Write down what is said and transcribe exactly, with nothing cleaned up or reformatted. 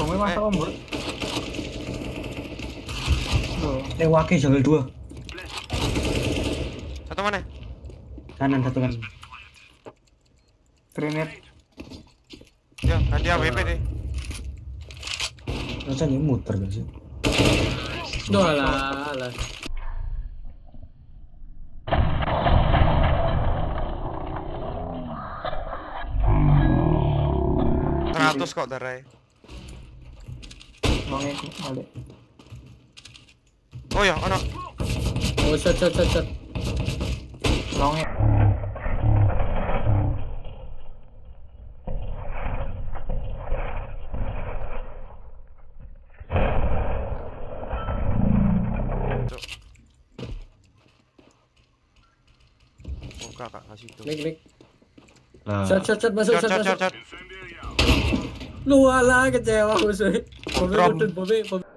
Bomnya masuk om bro. Eh wakil jungle dua. Satu mana? Kanan satu kan. Grenade. Ya, ganti A W P deh. Rasanya muter gak sih? Duh alah, alah. Seratus kok darai. Bang itu balik. Oh ya, ono. Oh, shot, shot, shot, shot. Longnya. Oh, kakak kasih itu. Mik, mik. Nah, Shot, shot, shot, masuk, Shot, shot, shot, shot, masuk. shot. Lu alah kecewa musuh. Bobe, Drop. bobe, bobe, bobe.